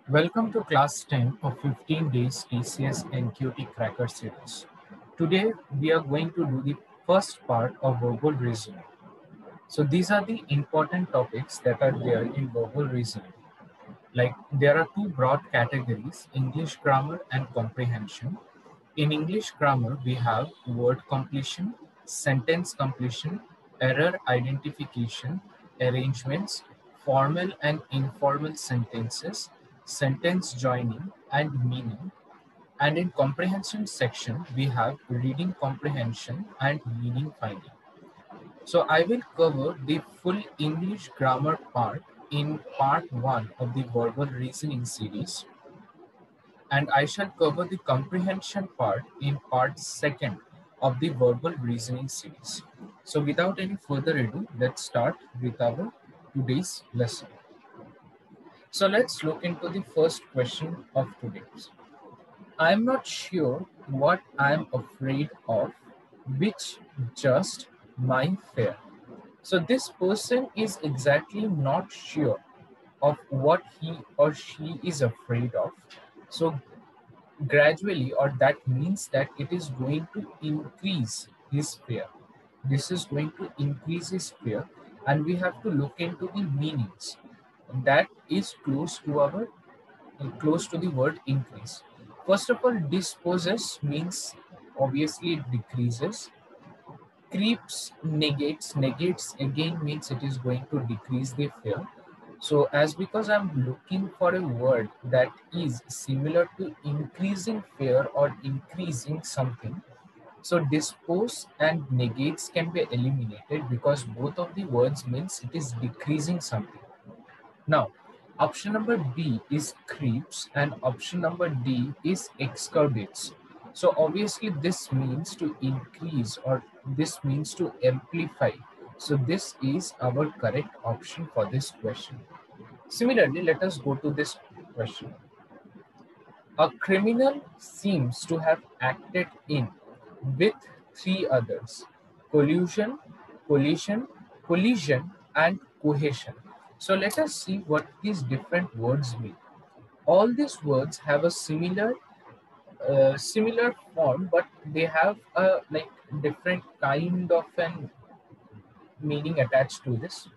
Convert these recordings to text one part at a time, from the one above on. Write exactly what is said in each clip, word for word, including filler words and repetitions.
Welcome to class ten of fifteen days T C S N Q T Cracker series. Today we are going to do the first part of verbal reasoning. So these are the important topics that are there in verbal reasoning. Like there are two broad categories, English grammar and comprehension. In English grammar, we have word completion, sentence completion, error identification, arrangements, formal and informal sentences, sentence joining, and meaning. And in comprehension section, we have reading comprehension and meaning finding. So I will cover the full English grammar part in part one of the verbal reasoning series, and I shall cover the comprehension part in part second of the verbal reasoning series. So without any further ado, let's start with our today's lesson. So let's look into the first question of today's. I'm not sure what I'm afraid of, which just my fear. So this person is exactly not sure of what he or she is afraid of. So gradually, or that means that it is going to increase his fear. This is going to increase his fear, and we have to look into the meanings that is close to our close to the word increase. First of all, disposes means obviously it decreases. Creeps negates negates again means it is going to decrease the fear. So as because I'm looking for a word that is similar to increasing fear or increasing something, so dispose and negates can be eliminated because both of the words means it is decreasing something. Now, option number B is creeps and option number D is excurbates. So obviously this means to increase or this means to amplify. So this is our correct option for this question. Similarly, let us go to this question. A criminal seems to have acted in with three others: collusion, collision, collision, and cohesion. So let us see what these different words mean. All these words have a similar uh, similar form, but they have a like different kind of an meaning attached to this.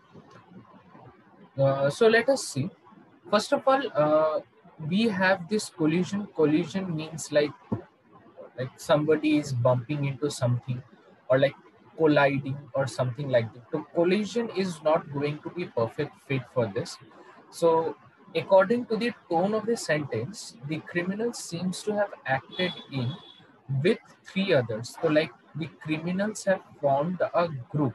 Uh, so let us see. First of all, uh, we have this collision. Collision means like like somebody is bumping into something, or like colliding or something like that. So collision is not going to be perfect fit for this. So according to the tone of the sentence, the criminal seems to have acted in with three others. So like the criminals have formed a group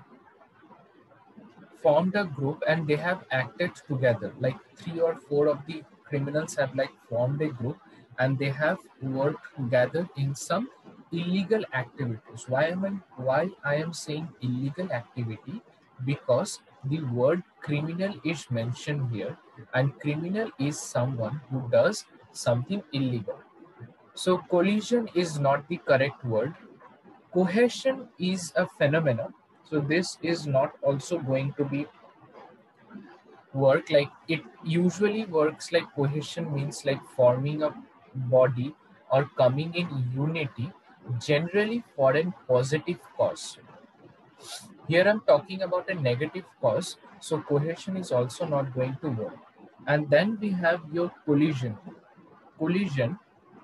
formed a group and they have acted together, like three or four of the criminals have like formed a group and they have worked together in some illegal activities. Why am i why i am saying illegal activity? Because the word criminal is mentioned here, and criminal is someone who does something illegal. So collision is not the correct word. Cohesion is a phenomenon, so this is not also going to be work. Like it usually works like cohesion means like forming a body or coming in unity, generally for a positive cause. Here I'm talking about a negative cause, so cohesion is also not going to work. And then we have your collision. Collision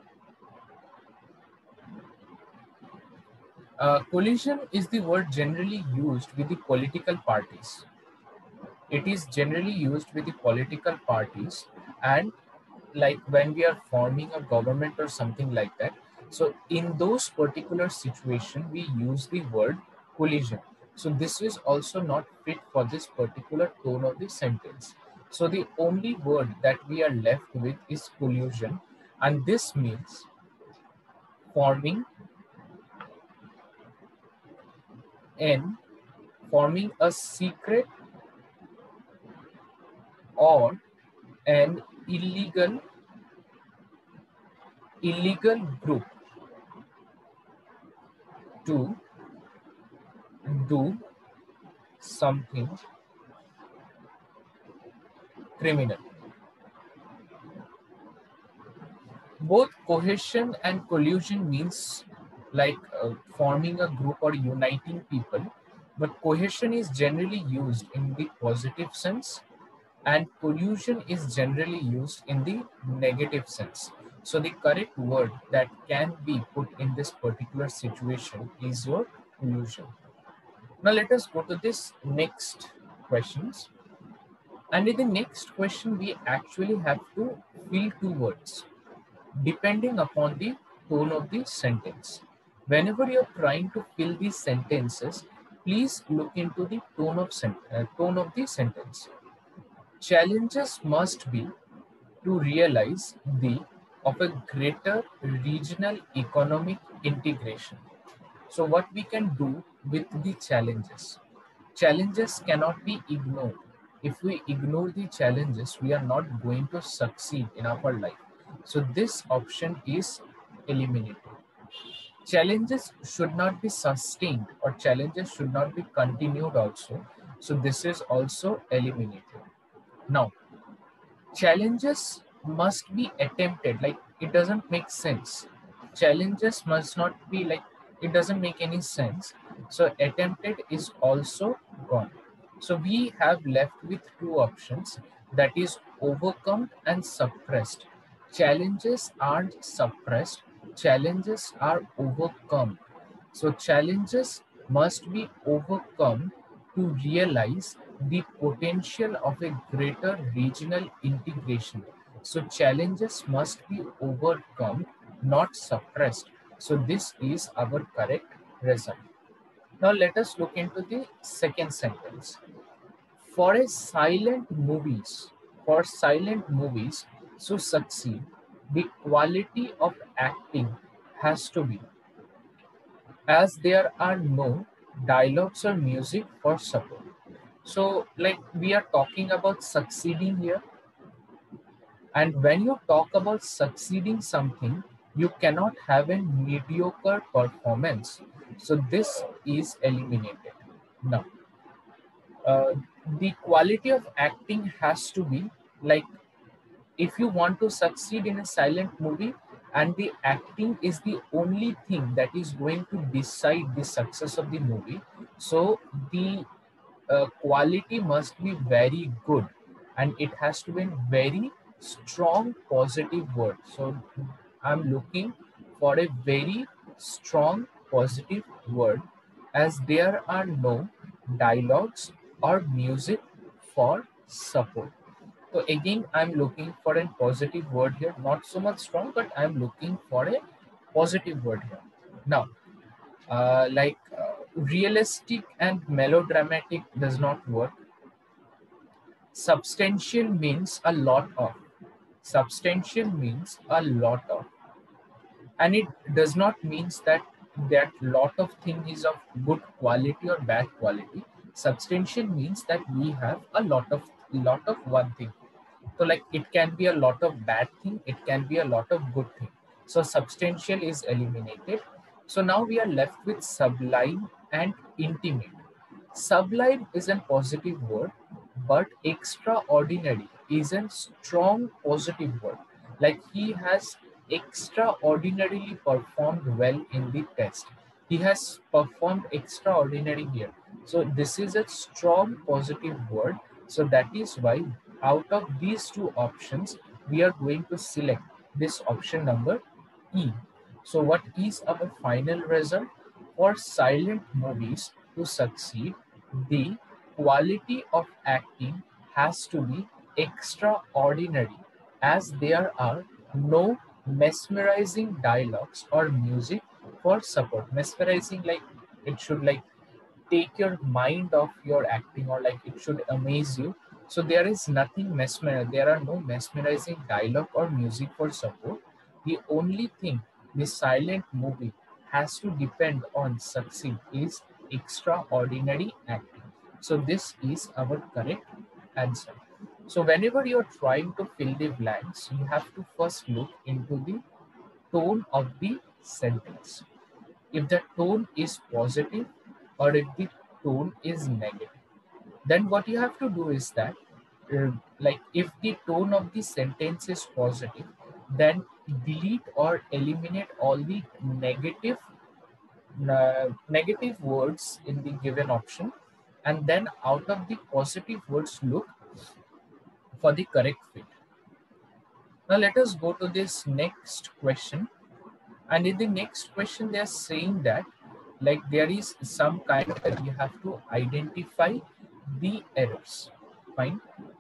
uh, collision is the word generally used with the political parties. It is generally used with the political parties, and like when we are forming a government or something like that. So in those particular situation, we use the word collision. So this is also not fit for this particular tone of the sentence. So the only word that we are left with is collusion, and this means forming an forming a secret or an illegal illegal group to do something criminal. Both cohesion and collusion means like uh, forming a group or uniting people, but cohesion is generally used in the positive sense and collusion is generally used in the negative sense. So the correct word that can be put in this particular situation is your collusion. Now let us go to this next questions. And in the next question, we actually have to fill two words depending upon the tone of the sentence. Whenever you're trying to fill these sentences, please look into the tone of, sen- uh, tone of the sentence. Challenges must be to realize the of a greater regional economic integration. So what we can do with the challenges? Challenges cannot be ignored. If we ignore the challenges, we are not going to succeed in our life. So this option is eliminated. Challenges should not be sustained or challenges should not be continued also. So this is also eliminated. Now, challenges must be attempted, like it doesn't make sense. Challenges must not be like it doesn't make any sense, so attempted is also gone. So we have left with two options, that is overcome and suppressed. Challenges aren't suppressed, challenges are overcome. So challenges must be overcome to realize the potential of a greater regional integration. So challenges must be overcome, not suppressed. So this is our correct result. Now let us look into the second sentence. For a silent movies, for silent movies to succeed, the quality of acting has to be, as there are no dialogues or music for support. So, like we are talking about succeeding here, and when you talk about succeeding something, you cannot have a mediocre performance. So, this is eliminated. Now, uh, the quality of acting has to be like if you want to succeed in a silent movie and the acting is the only thing that is going to decide the success of the movie, so the uh, quality must be very good and it has to be a very strong positive word. So I'm looking for a very strong positive word, as there are no dialogues or music for support. So again, I'm looking for a positive word here, not so much strong, but I'm looking for a positive word here. Now, uh, like uh, realistic and melodramatic does not work. Substantial means a lot of. Substantial means a lot of, and it does not means that that lot of thing is of good quality or bad quality. Substantial means that we have a lot of lot of one thing. So like it can be a lot of bad thing, it can be a lot of good thing. So substantial is eliminated. So now we are left with sublime and intimate. Sublime is a positive word, but extraordinary is a strong positive word. Like he has extraordinarily performed well in the test. He has performed extraordinary here. So this is a strong positive word. So that is why out of these two options, we are going to select this option number E. So what is our final result? For silent movies to succeed, the quality of acting has to be extraordinary, as there are no mesmerizing dialogues or music for support. Mesmerizing, like it should like take your mind off your acting, or like it should amaze you. So there is nothing mesmer, there are no mesmerizing dialogue or music for support. The only thing the silent movie has to depend on succeed is extraordinary acting. So this is our correct answer. So whenever you're trying to fill the blanks, you have to first look into the tone of the sentence. If the tone is positive or if the tone is negative, then what you have to do is that uh, like if the tone of the sentence is positive, then delete or eliminate all the negative uh, negative words in the given option, and then out of the positive words look for the correct fit. Now let us go to this next question. And in the next question, they are saying that like there is some kind of you have to identify the errors. Fine.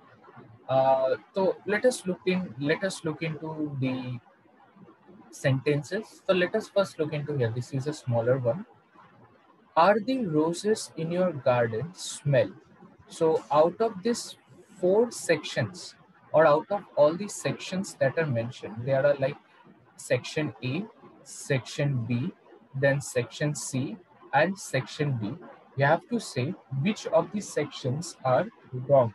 Uh, so let us look in. Let us look into the sentences. So let us first look into here. This is a smaller one. Are the roses in your garden smell? So out of these four sections, or out of all these sections that are mentioned, there are like section A, section B, then section C, and section D. You have to say which of these sections are wrong.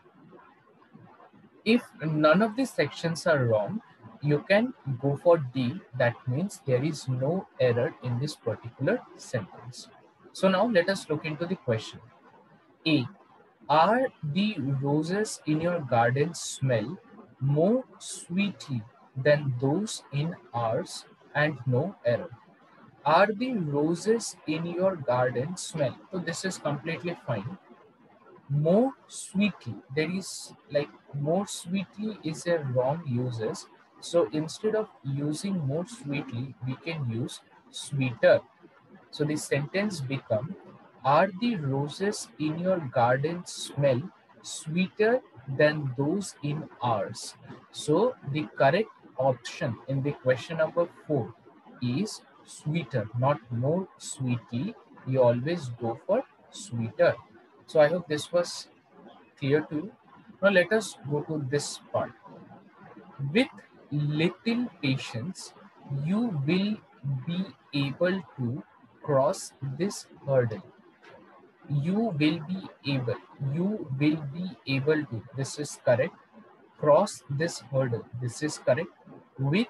If none of these sections are wrong, you can go for D. That means there is no error in this particular sentence. So now let us look into the question. A. Are the roses in your garden smell more sweetly than those in ours? And no error. Are the roses in your garden smell? So this is completely fine. More sweetly, there is like more sweetly is a wrong uses. So instead of using more sweetly, we can use sweeter. So the sentence become, are the roses in your garden smell sweeter than those in ours? So the correct option in the question number four is sweeter, not more sweetly. You always go for sweeter. So I hope this was clear to you. Now let us go to this part. With little patience, you will be able to cross this hurdle. You will be able, you will be able to, this is correct. Cross this hurdle, this is correct. With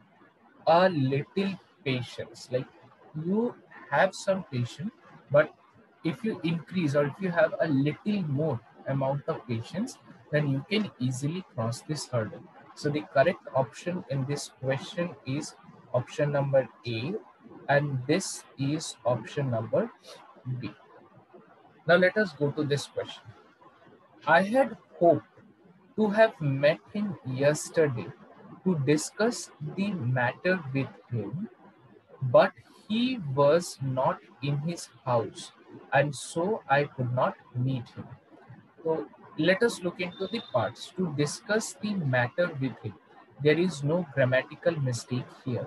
a little patience, like you have some patience, but if you increase or if you have a little more amount of patience, then you can easily cross this hurdle. So the correct option in this question is option number A, and this is option number B. Now let us go to this question. I had hoped to have met him yesterday to discuss the matter with him, but he was not in his house, and so I could not meet him. So let us look into the parts. To discuss the matter with him, there is no grammatical mistake here.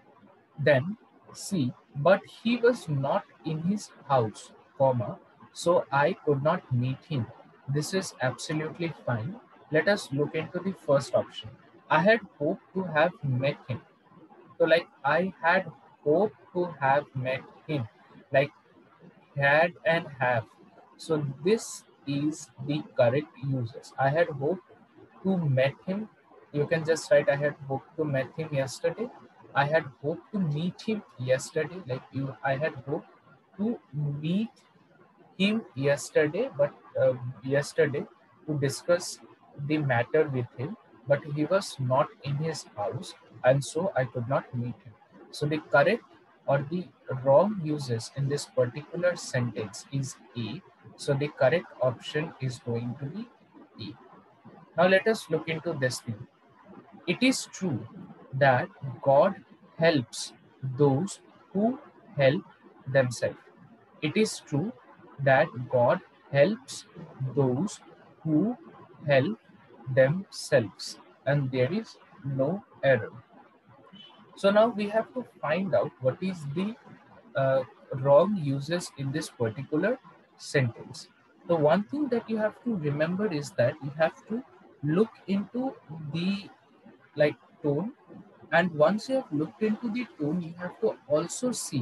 Then C, but he was not in his house, comma, so I could not meet him. This is absolutely fine. Let us look into the first option. I had hoped to have met him. So like I had hoped to have met him, like had and have. So this is the correct uses. I had hoped to met him. You can just write I had hoped to met him yesterday. I had hoped to meet him yesterday. Like you, I had hoped to meet him yesterday, but uh, yesterday to discuss the matter with him, but he was not in his house, and so I could not meet him. So the correct or the wrong uses in this particular sentence is A. So the correct option is going to be E. Now let us look into this thing. It is true that God helps those who help themselves. It is true that God helps those who help themselves, and there is no error. So now we have to find out what is the uh, wrong uses in this particular sentence. The one thing that you have to remember is that you have to look into the like tone, and once you have looked into the tone, you have to also see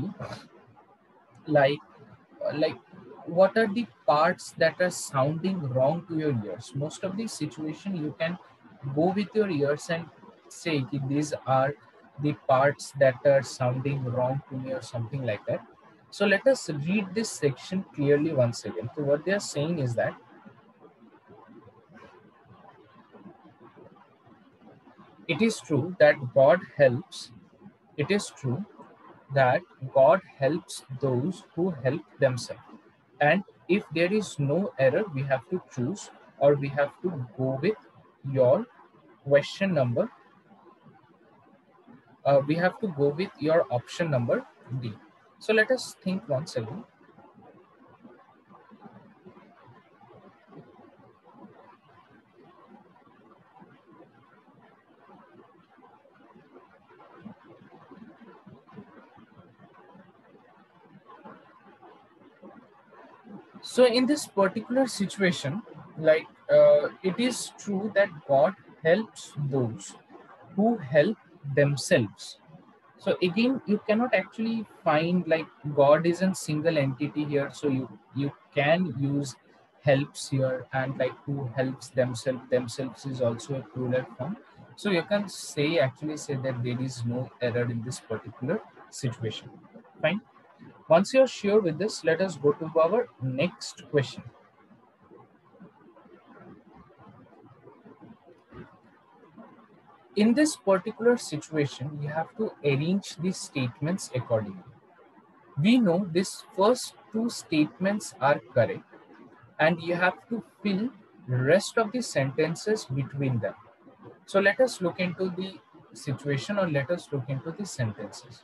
like uh, like what are the parts that are sounding wrong to your ears. Most of the situation you can go with your ears and say कि these are the parts that are sounding wrong to me or something like that. So let us read this section clearly once again. So what they are saying is that It is true that God helps. It is true that God helps those who help themselves. And if there is no error, we have to choose, or we have to go with your question number. Uh, we have to go with your option number D. So let us think once again. So in this particular situation, like uh, it is true that God helps those who help themselves. So again, you cannot actually find like God is a single entity here. So you you can use helps here, and like who helps themselves. Themselves is also a plural form. So you can say actually say that there is no error in this particular situation. Fine. Once you're sure with this, let us go to our next question. In this particular situation, you have to arrange the statements accordingly. We know these first two statements are correct, and you have to fill rest of the sentences between them. So let us look into the situation, or let us look into the sentences.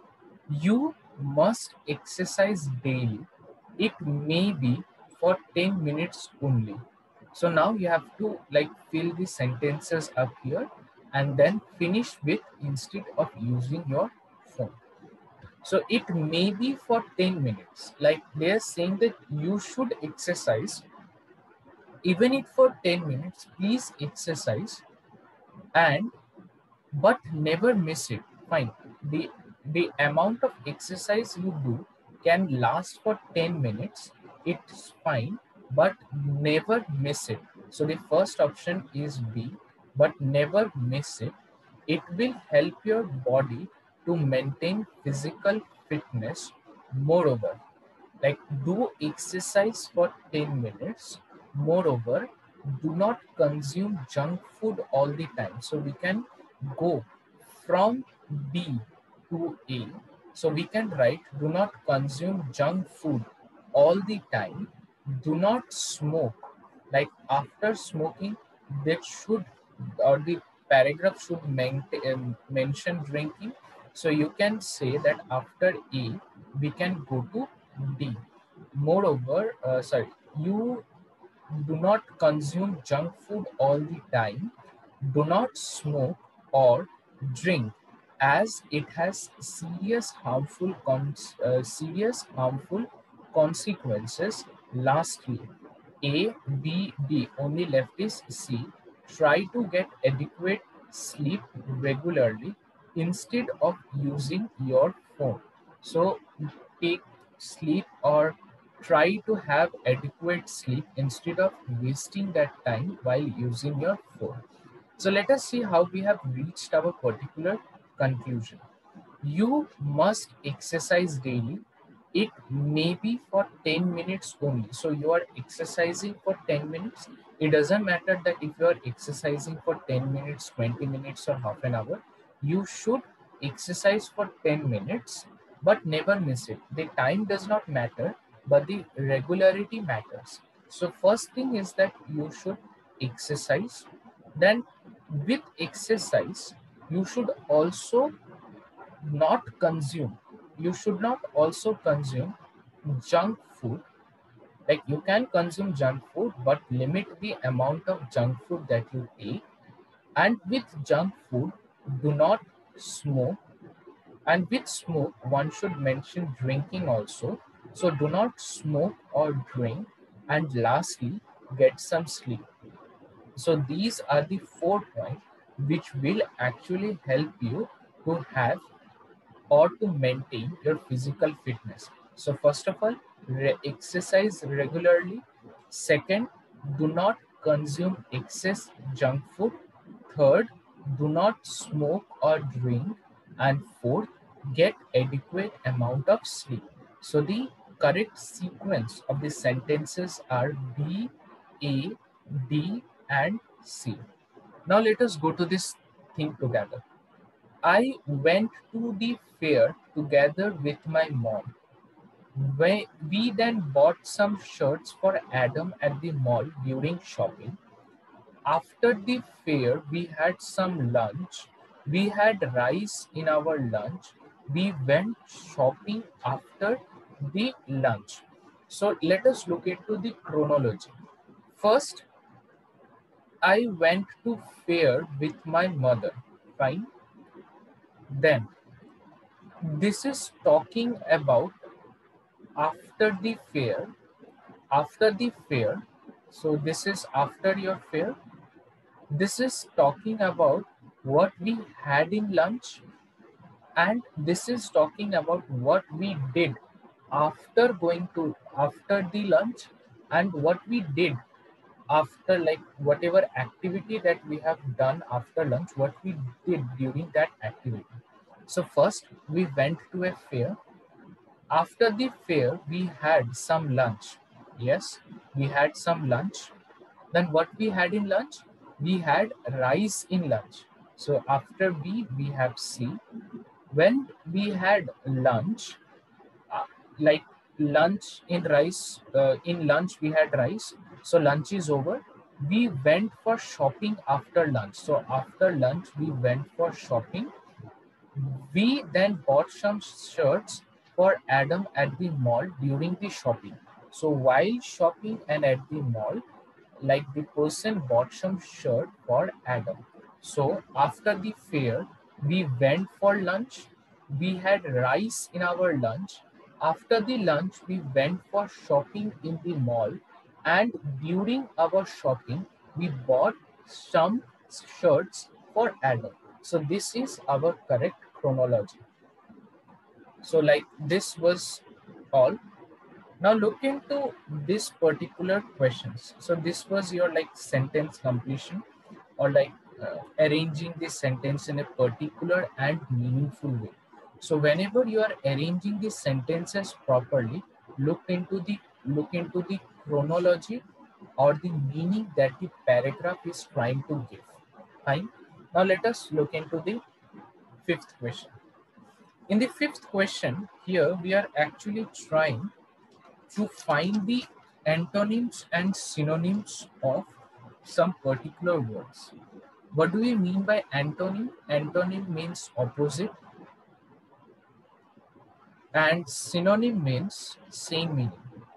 You must exercise daily. It may be for ten minutes only. So now you have to like fill the sentences up here and then finish with instead of using your phone. So it may be for ten minutes. Like they are saying that you should exercise even if for ten minutes, please exercise, and but never miss it. Fine. The the amount of exercise you do can last for ten minutes. It's fine, but never miss it. So the first option is B, but never miss it. It will help your body to maintain physical fitness. Moreover, like do exercise for ten minutes. Moreover, do not consume junk food all the time. So we can go from B to A. So we can write do not consume junk food all the time. Do not smoke. Like after smoking, that should, or the paragraph should maintain, mention drinking. So you can say that after A, we can go to D. Moreover, uh, sorry, you do not consume junk food all the time. Do not smoke or drink, as it has serious harmful cons- uh, serious harmful consequences. Lastly, A, B, D. Only left is C. Try to get adequate sleep regularly instead of using your phone. So take sleep, or try to have adequate sleep instead of wasting that time while using your phone. So let us see how we have reached our particular conclusion. You must exercise daily. It may be for ten minutes only. So you are exercising for ten minutes. It doesn't matter that if you are exercising for ten minutes, twenty minutes, or half an hour. You should exercise for ten minutes, but never miss it. The time does not matter, but the regularity matters. So first thing is that you should exercise. Then with exercise, you should also not consume. You should not also consume junk food. Like you can consume junk food, but limit the amount of junk food that you take. And with junk food, do not smoke. And with smoke, one should mention drinking also. So do not smoke or drink. And lastly, get some sleep. So these are the four points which will actually help you to have or to maintain your physical fitness. So first of all, re- exercise regularly. Second, do not consume excess junk food. Third, do not smoke or drink. And fourth, get adequate amount of sleep. So the correct sequence of the sentences are B, A, D, and C. Now let us go to this think together. I went to the fair together with my mom. We, we then bought some shirts for Adam at the mall during shopping. After the fair, we had some lunch. We had rice in our lunch. We went shopping after the lunch. So let us look into the chronology. First, I went to fair with my mother. Fine. Then, this is talking about after the fair. After the fair. So this is after your fair. This is talking about what we had in lunch, and this is talking about what we did after going to after the lunch, and what we did after, like whatever activity that we have done after lunch, what we did during that activity. So first we went to a fair. After the fair we had some lunch. Yes, we had some lunch. Then what we had in lunch? We had rice in lunch. So after B, we have C. When we had lunch, uh, like lunch in rice, uh, in lunch we had rice. So lunch is over. We went for shopping after lunch. So after lunch, we went for shopping. We then bought some shirts for Adam at the mall during the shopping. So while shopping and at the mall, like the person bought some shirt for Adam. So after the fair, we went for lunch. We had rice in our lunch. After the lunch, we went for shopping in the mall. And during our shopping, we bought some shirts for Adam. So this is our correct chronology. So like this was all. Now look into this particular questions. So this was your like sentence completion, or like uh, arranging the sentence in a particular and meaningful way. So whenever you are arranging the sentences properly, look into the look into the chronology or the meaning that the paragraph is trying to give. Fine. Now let us look into the fifth question. In the fifth question, here we are actually trying to find the antonyms and synonyms of some particular words. What do we mean by antonym? Antonym means opposite, and synonym means same meaning.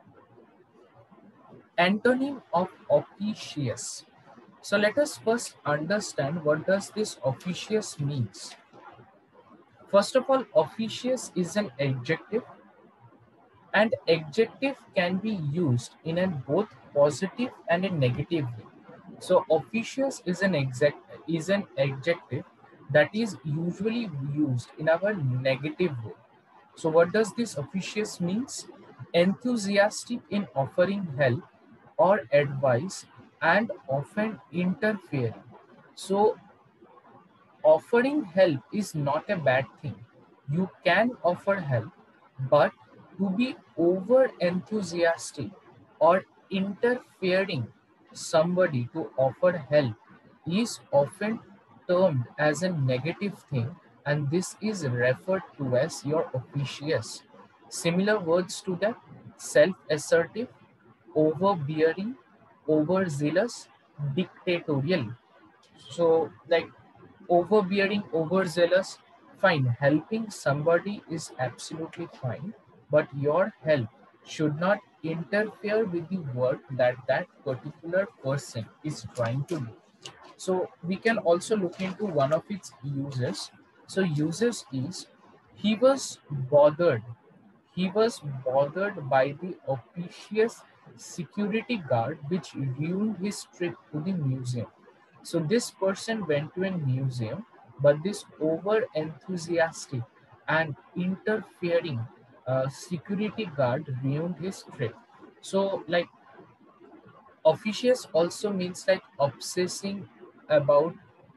Antonym of officious. So let us first understand what does this officious means. First of all, officious is an adjective, and adjective can be used in a both positive and a negative way. So officious is an exact is an adjective that is usually used in our negative way. So what does this officious means? Enthusiastic in offering help or advice and often interfering. So offering help is not a bad thing. You can offer help, but to be over enthusiastic or interfering somebody to offer help is often termed as a negative thing, and this is referred to as your officious. Similar words to that: self-assertive, overbearing, overzealous, dictatorial. So like overbearing, overzealous, fine. Helping somebody is absolutely fine, but your help should not interfere with the work that that particular person is trying to do. So we can also look into one of its uses. So uses is he was bothered. He was bothered by the officious security guard which ruined his trip to the museum. So this person went to a museum, but this over enthusiastic and interfering uh, security guard ruined his trip. So like officious also means like obsessing about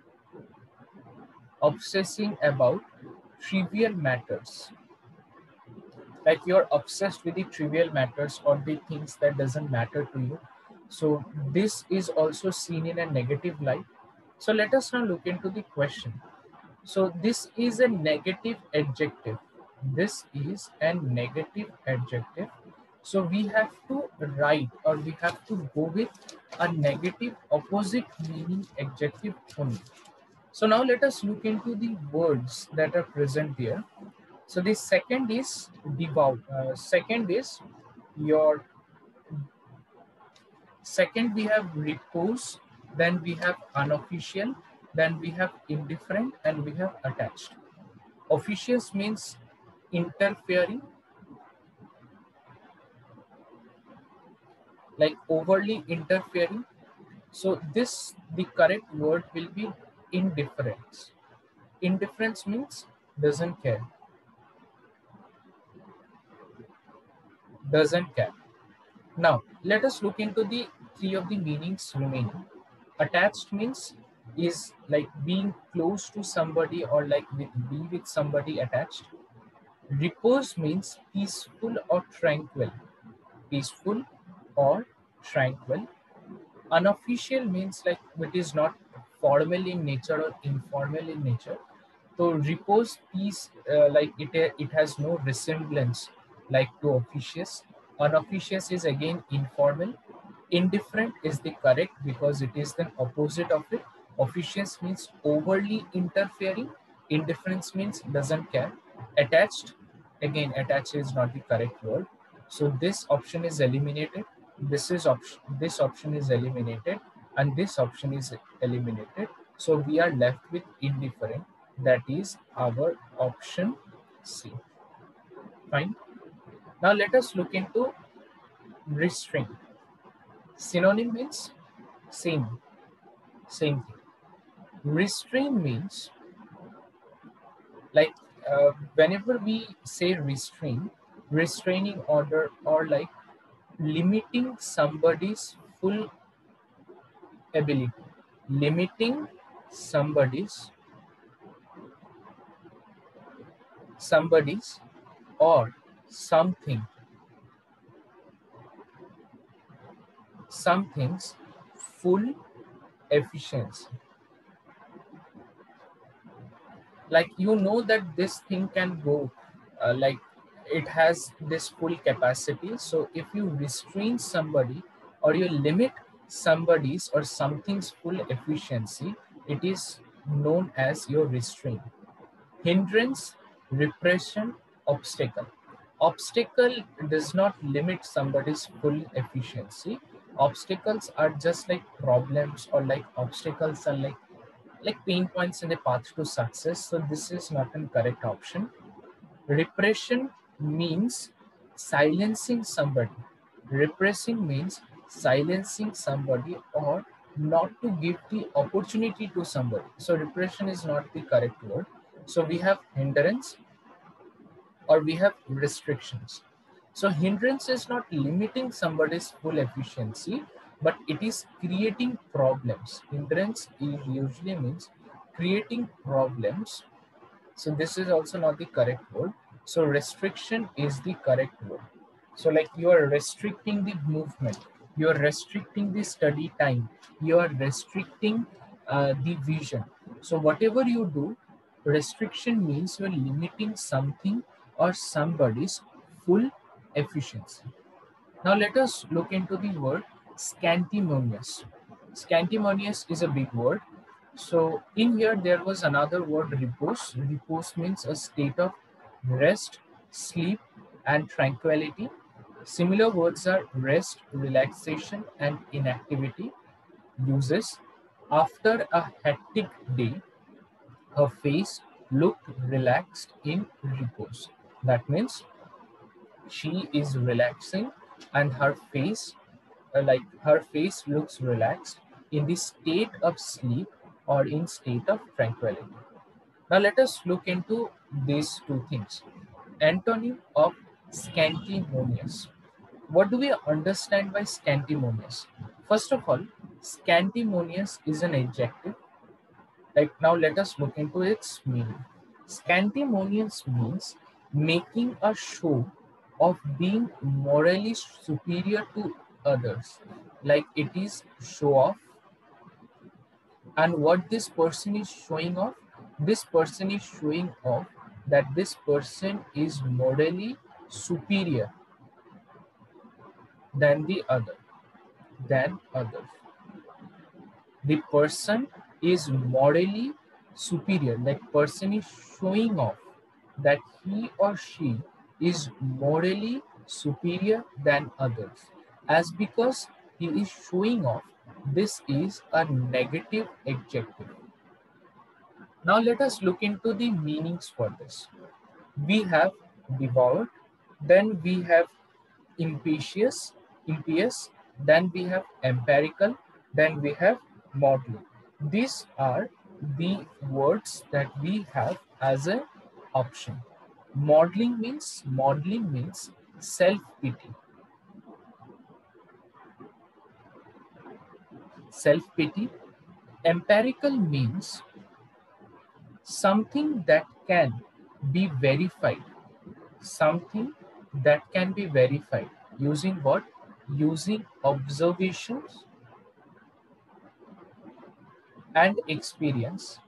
obsessing about trivial matters. Like you're obsessed with the trivial matters or the things that doesn't matter to you. So this is also seen in a negative light. So let us now look into the question. So this is a negative adjective. This is a negative adjective. So we have to write, or we have to go with a negative opposite meaning adjective only. So now let us look into the words that are present here. So the second is devout. Uh, second is your second we have repose, then we have unofficial, then we have indifferent, and we have attached. Officious means interfering, like overly interfering. So this, the correct word will be indifference. Indifference means doesn't care, doesn't care. Now let us look into the three of the meanings remaining. Attached means is like being close to somebody, or like with, be with somebody attached. Repose means peaceful or tranquil, peaceful or tranquil. Unofficial means like it is not formal in nature or informal in nature. So repose, peace, uh, like it it has no resemblance like to officious. Unofficious is again informal. Indifferent is the correct because it is the opposite of it. Officious means overly interfering. Indifference means doesn't care. Attached, again attached is not the correct word. So this option is eliminated. This is option. This option is eliminated, and this option is eliminated. So we are left with indifferent. That is our option C. Fine. Now let us look into restraint. Synonym means same, same thing. Restrain means like uh, whenever we say restrain, restraining order, or like limiting somebody's full ability, limiting somebody's somebody's or something, something's full efficiency. Like you know that this thing can go, uh, like it has this full capacity. So if you restrain somebody, or you limit somebody's or something's full efficiency, it is known as your restraint. Hindrance, repression, obstacle. Obstacle does not limit somebody's full efficiency. Obstacles are just like problems, or like obstacles are like like pain points in the path to success. So this is not a correct option. Repression means silencing somebody. Repressing means silencing somebody, or not to give the opportunity to somebody. So repression is not the correct word. So we have hindrance, or we have restrictions. So hindrance is not limiting somebody's full efficiency, but it is creating problems. Hindrance usually means creating problems. So this is also not the correct word. So restriction is the correct word. So like you are restricting the movement, you are restricting the study time, you are restricting uh, the vision. So whatever you do, restriction means you are limiting something or somebody's full efficiency. Now let us look into the word scantimonious. Scantimonious is a big word. So in here there was another word, repose. Repose means a state of rest, sleep, and tranquility. Similar words are rest, relaxation, and inactivity. Uses: after a hectic day, her face looked relaxed in repose. That means she is relaxing, and her face, uh, like her face looks relaxed in the state of sleep or in state of tranquility. Now let us look into these two things. Antonym of scantimonious. What do we understand by scantimonious? First of all, scantimonious is an adjective. Like now let us look into its meaning. Scantimonious means making a show of being morally superior to others. Like it is show off. And what this person is showing off? This person is showing off that this person is morally superior than the other, than others. The person is morally superior. That person is showing off that he or she is morally superior than others. As because he is showing off, this is a negative adjective. Now let us look into the meanings for this. We have devout, then we have impious, impious, then we have empirical, then we have modeling. These are the words that we have as an option. Modeling means modeling means self-pity. Self-pity. Empirical means something that can be verified. Something that can be verified. Using what? Using observations and experience,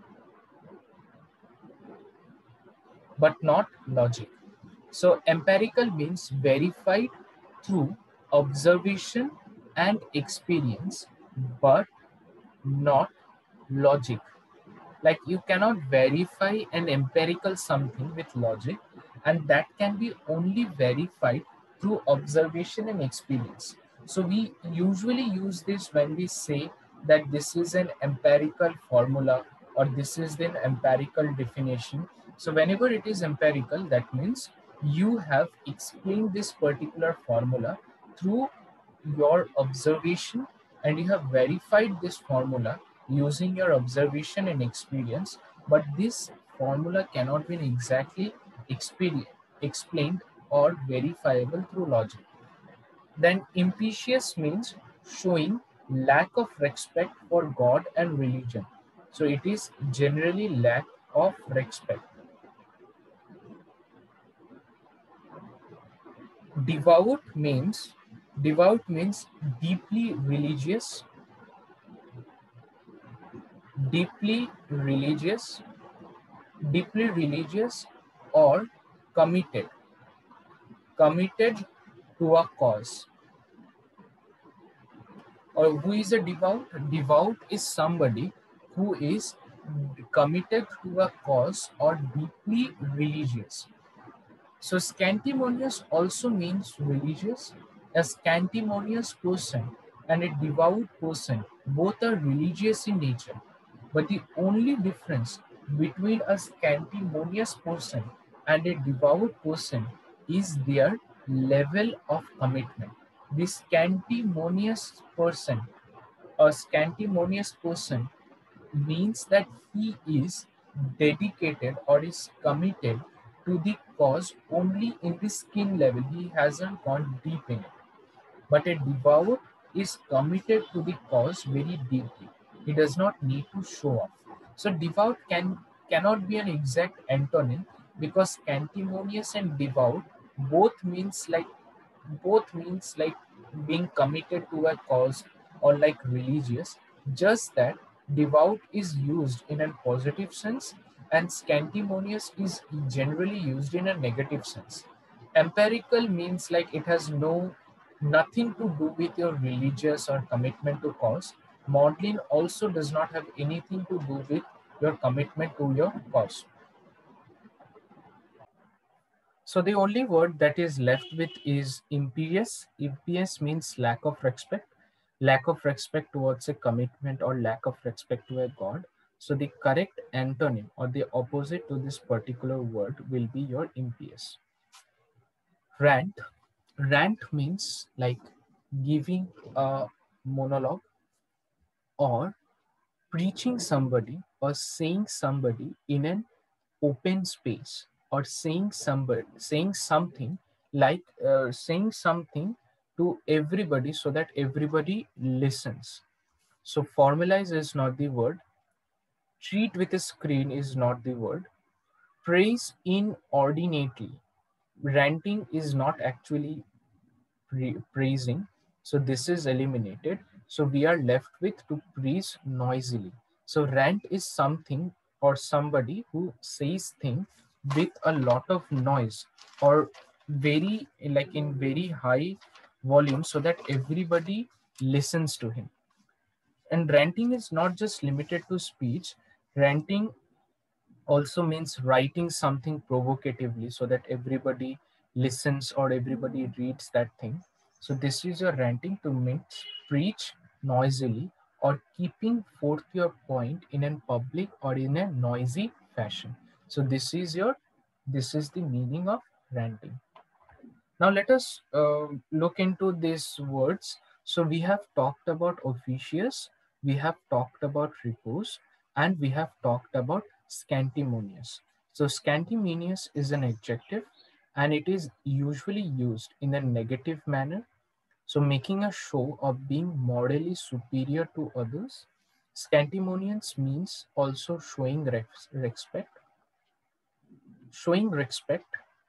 but not logic. So empirical means verified through observation and experience, but not logic. Like you cannot verify an empirical something with logic, and that can be only verified through observation and experience. So we usually use this when we say that this is an empirical formula or this is the empirical definition. So whenever it is empirical, that means you have explained this particular formula through your observation and you have verified this formula using your observation and experience, but this formula cannot be exactly explained or verifiable through logic. Then impious means showing lack of respect for God and religion. So it is generally lack of respect. Devout means devout means deeply religious, deeply religious, deeply religious or committed, committed to a cause. Or who is a devout? Devout is somebody who is committed to a cause or deeply religious. So scantimonious also means religious. A scantimonious person and a devout person both are religious in nature. But the only difference between a scantimonious person and a devout person is their level of commitment. The scantimonious person, a scantimonious person means that he is dedicated or is committed to the cause only in the skin level. He hasn't gone deep in it. But a devout is committed to the cause very deeply. He does not need to show off. So devout can cannot be an exact antonym because cantimonious and devout both means like both means like being committed to a cause or like religious, just that devout is used in a positive sense and scantimonious is generally used in a negative sense. Empirical means like it has no nothing to do with your religious or commitment to cause. Modeling also does not have anything to do with your commitment to your cause. So the only word that is left with is impious. Impious means lack of respect, lack of respect towards a commitment or lack of respect to a god. So the correct antonym or the opposite to this particular word will be your impious. Rant. Rant means like giving a monologue or preaching somebody or saying somebody in an open space or saying somebody saying something like uh, saying something to everybody so that everybody listens. So formalize is not the word, treat with a screen is not the word, praise inordinately, ranting is not actually pra- praising, so this is eliminated. So we are left with to preach noisily. So rant is something or somebody who says things with a lot of noise or very like in very high volume so that everybody listens to him. And ranting is not just limited to speech. Ranting also means writing something provocatively so that everybody listens or everybody reads that thing. So this is your ranting to means preach noisily or keeping forth your point in a public or in a noisy fashion. So this is your this is the meaning of ranting. Now let us uh, look into these words. So we have talked about officious, we have talked about repose, and we have talked about scantimonious. So scantimonious is an adjective and it is usually used in a negative manner. So making a show of being morally superior to others. Scantimonious means also showing res- respect, showing respect,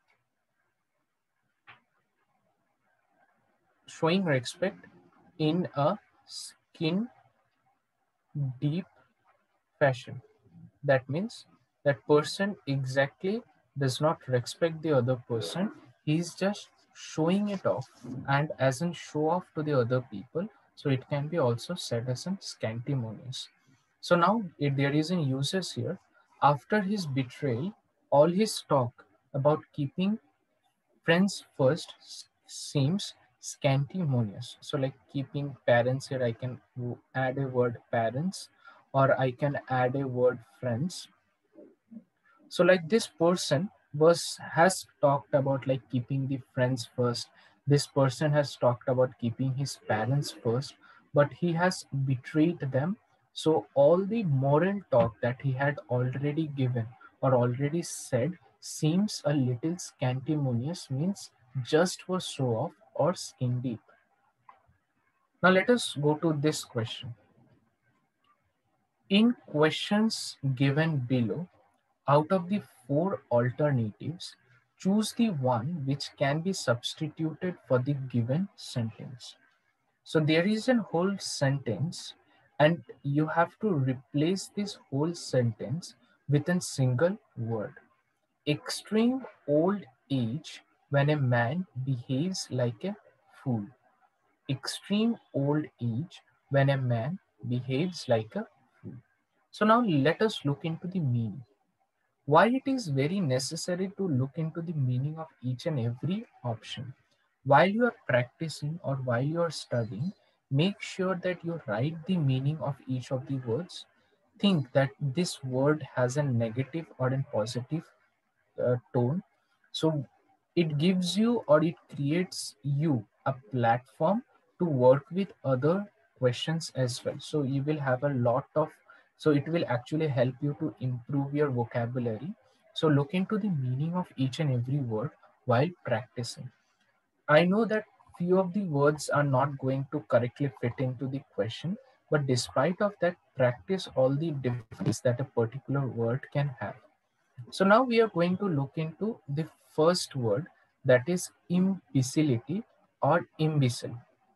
showing respect in a skin deep fashion. That means that person exactly does not respect the other person. He's just showing it off and as in show off to the other people. So it can be also said as an scantimonious. So now if there is an uses here. After his betrayal, all his talk about keeping friends first seems scantimonious. So like keeping parents here, I can add a word parents or I can add a word friends. So like this person was has talked about like keeping the friends first. This person has talked about keeping his parents first, but he has betrayed them. So all the moral talk that he had already given or already said seems a little scantimonious, means just for show off or skin deep. Now let us go to this question. In questions given below, out of the four alternatives, choose the one which can be substituted for the given sentence. So there is a whole sentence, and you have to replace this whole sentence with a single word. Extreme old age when a man behaves like a fool. Extreme old age when a man behaves like a fool. So now let us look into the meaning. Why it is very necessary to look into the meaning of each and every option. While you are practicing or while you are studying, make sure that you write the meaning of each of the words. Think that this word has a negative or a positive uh, tone. So it gives you or it creates you a platform to work with other questions as well. So you will have a lot of, so it will actually help you to improve your vocabulary. So look into the meaning of each and every word while practicing. I know that few of the words are not going to correctly fit into the question, but despite of that, practice all the difficulties that a particular word can have. So now we are going to look into the first word, that is imbecility or imbecile.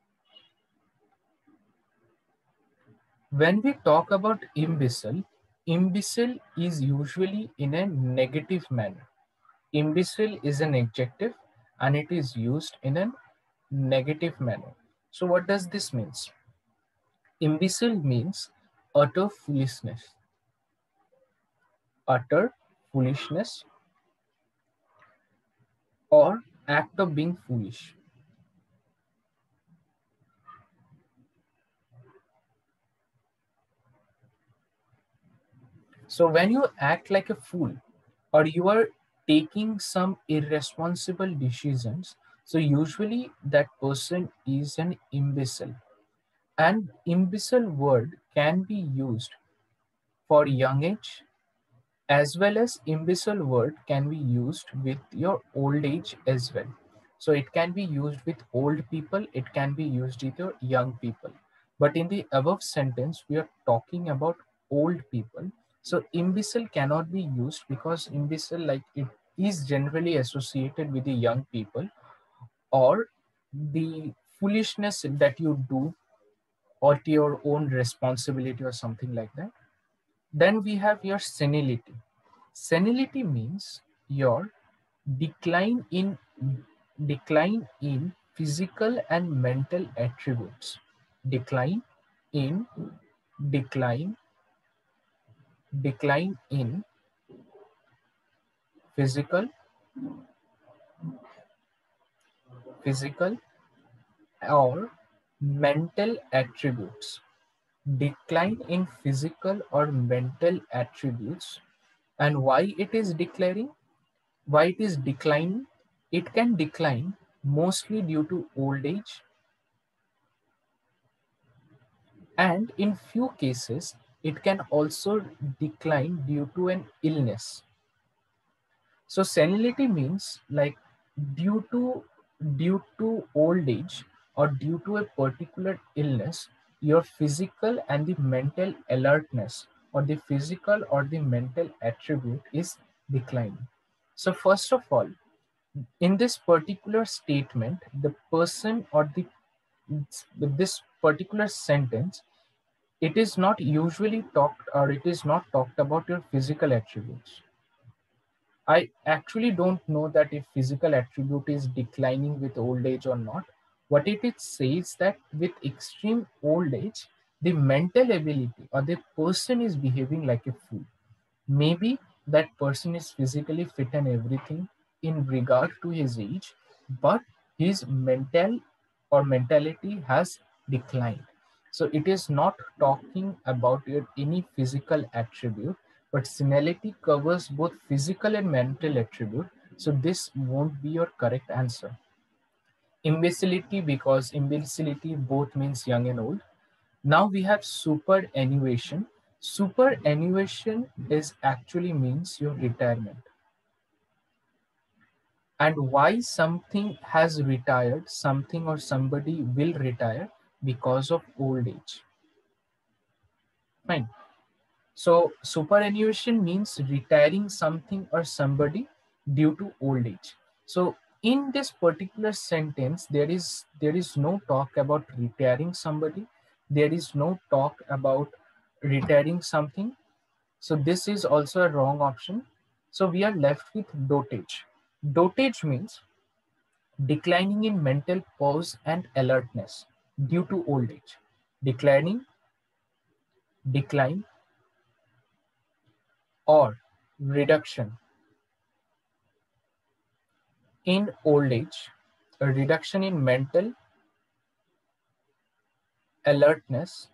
When we talk about imbecile, imbecile is usually in a negative manner. Imbecile is an adjective and it is used in a negative manner. So what does this mean? Imbecile means utter foolishness, utter foolishness or act of being foolish. So when you act like a fool or you are taking some irresponsible decisions, so usually that person is an imbecile. And imbecile word can be used for young age as well as imbecile word can be used with your old age as well. So it can be used with old people, it can be used with your young people. But in the above sentence, we are talking about old people. So imbecile cannot be used because imbecile, like it is generally associated with the young people or the foolishness that you do at your own responsibility or something like that. Then we have your senility. Senility means your decline in decline in physical and mental attributes. Decline in decline decline in physical physical or mental attributes. Decline in physical or mental attributes. And why it is declaring? Why it is declining? It can decline mostly due to old age, and in few cases it can also decline due to an illness. So senility means like due to due to old age or due to a particular illness, your physical and the mental alertness or the physical or the mental attribute is declining. So first of all, in this particular statement, the person or the this particular sentence, it is not usually talked or it is not talked about your physical attributes. I actually don't know that if physical attribute is declining with old age or not. What it is says that with extreme old age, the mental ability or the person is behaving like a fool. Maybe that person is physically fit and everything in regard to his age, but his mental or mentality has declined. So it is not talking about your any physical attribute, but senility covers both physical and mental attribute. So this won't be your correct answer. Imbecility, because imbecility both means young and old. Now we have superannuation. Superannuation is actually means your retirement. And why something has retired, something or somebody will retire because of old age. Fine. So superannuation means retiring something or somebody due to old age. So in this particular sentence, there is there is no talk about retiring somebody. There is no talk about retiring something. So this is also a wrong option. So we are left with dotage. Dotage means declining in mental pause and alertness due to old age. Declining, decline, or reduction in old age, a reduction in mental alertness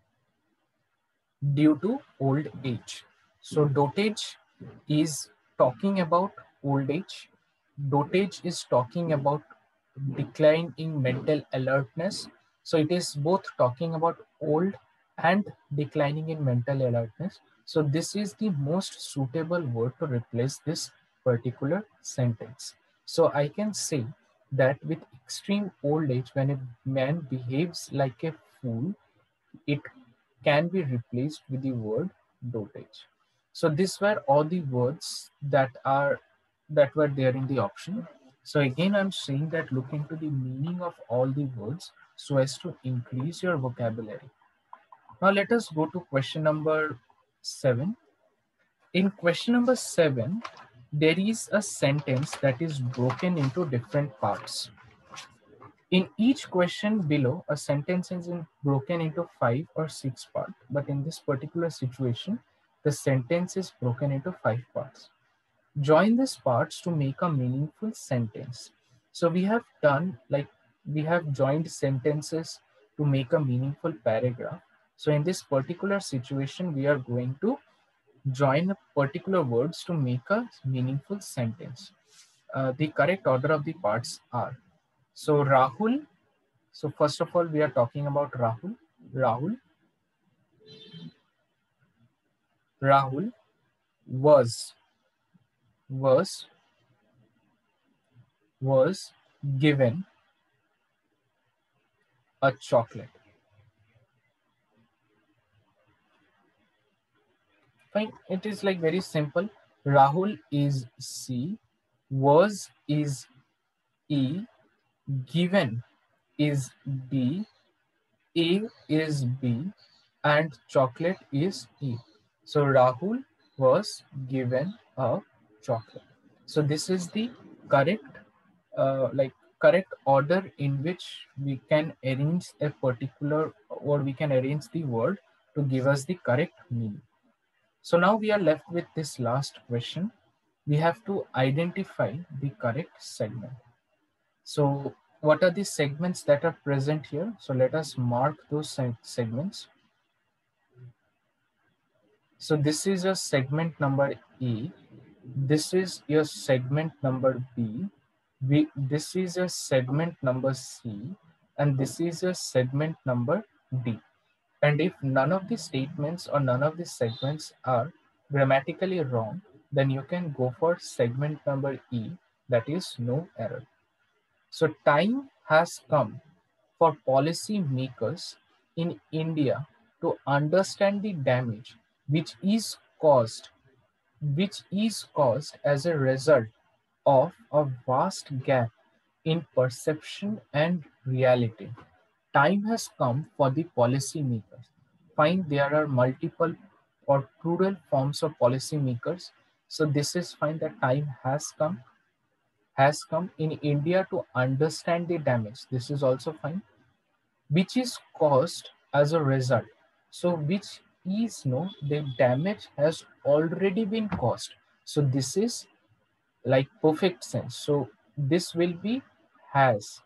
due to old age. So dotage is talking about old age. Dotage is talking about decline in mental alertness. So it is both talking about old and declining in mental alertness. So this is the most suitable word to replace this particular sentence. So I can say that with extreme old age, when a man behaves like a fool, it can be replaced with the word dotage. So these were all the words that are that were there in the option. So again, I'm saying that look into the meaning of all the words so as to increase your vocabulary. Now let us go to question number seven. In question number seven, there is a sentence that is broken into different parts. In each question below, a sentence is in, broken into five or six parts, but in this particular situation, the sentence is broken into five parts. Join these parts to make a meaningful sentence. So we have done like we have joined sentences to make a meaningful paragraph. So in this particular situation, we are going to join particular words to make a meaningful sentence. Uh, the correct order of the parts are, so Rahul, so first of all, we are talking about Rahul. Rahul, Rahul was, was, was given a chocolate. Fine, it is like very simple. Rahul is C, was is E, given is D, A is B and chocolate is E. So Rahul was given a chocolate. So this is the correct, uh, like correct order in which we can arrange a particular, or we can arrange the word to give us the correct meaning. So now we are left with this last question. We have to identify the correct segment. So what are the segments that are present here? So let us mark those segments. So this is your segment number E. This is your segment number B. B this is your segment number C. And this is your segment number D. And if none of the statements or none of the segments are grammatically wrong, then you can go for segment number E, that is no error. So time has come for policy makers in India to understand the damage which is caused, which is caused as a result of a vast gap in perception and reality. Time has come for the policy makers. Find there are multiple or plural forms of policy makers. So this is fine that time has come, has come in India to understand the damage. This is also fine, which is caused as a result. So which is no, the damage has already been caused. So this is like perfect sense. So this will be has,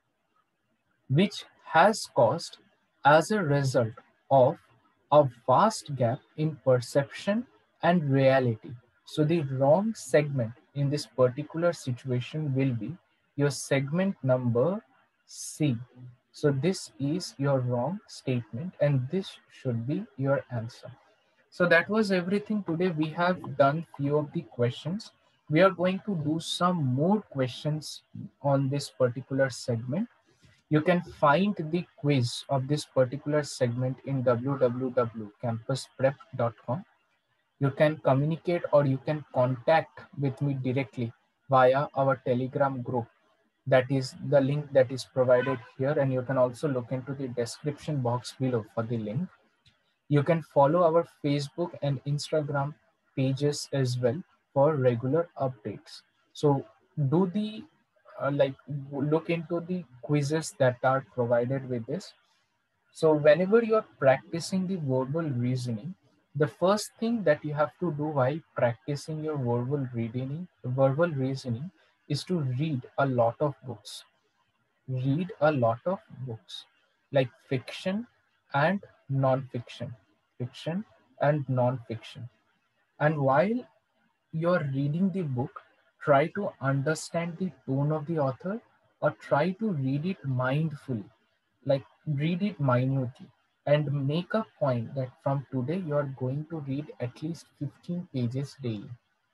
which has caused as a result of a vast gap in perception and reality. So the wrong segment in this particular situation will be your segment number C. So this is your wrong statement and this should be your answer. So that was everything today. We have done few of the questions. We are going to do some more questions on this particular segment. You can find the quiz of this particular segment in w w w dot campus prep dot com. You can communicate or you can contact with me directly via our Telegram group. That is the link that is provided here, and you can also look into the description box below for the link. You can follow our Facebook and Instagram pages as well for regular updates. So do the uh, like look into the quizzes that are provided with this. So whenever you're practicing the verbal reasoning, the first thing that you have to do while practicing your verbal reading, verbal reasoning is to read a lot of books. Read a lot of books like fiction and non-fiction, fiction and non-fiction. And while you're reading the book, try to understand the tone of the author or try to read it mindfully, like read it minutely and make a point that from today you are going to read at least fifteen pages daily.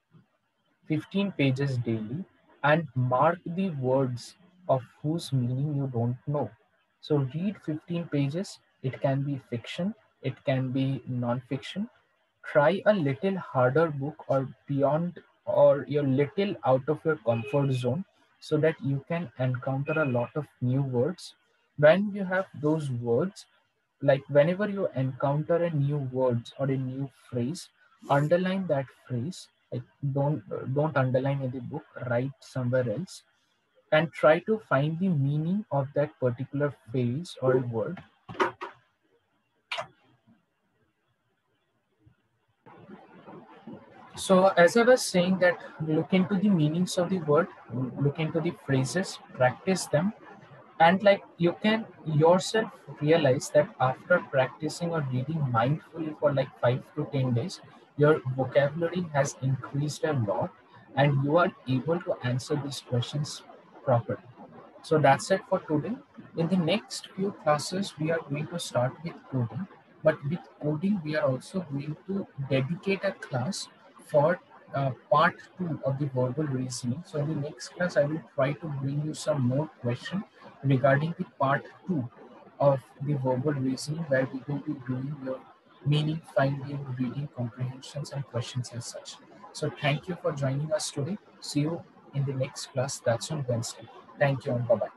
fifteen pages daily and mark the words of whose meaning you don't know. So read fifteen pages. It can be fiction, it can be non-fiction. Try a little harder book or beyond or you're little out of your comfort zone so that you can encounter a lot of new words. When you have those words, like whenever you encounter a new words or a new phrase, underline that phrase. Like don't don't underline in the book, write somewhere else and try to find the meaning of that particular phrase or word. So as I was saying that look into the meanings of the word, look into the phrases, practice them, and like you can yourself realize that after practicing or reading mindfully for like five to ten days, your vocabulary has increased a lot and you are able to answer these questions properly. So that's it for today. In the next few classes, we are going to start with coding. But with coding, we are also going to dedicate a class for uh, part two of the verbal reasoning. So in the next class, I will try to bring you some more questions regarding the part two of the verbal reasoning, where we will be doing your meaning finding, reading comprehensions, and questions as such. So thank you for joining us today. See you in the next class. That's on Wednesday. Thank you and bye bye.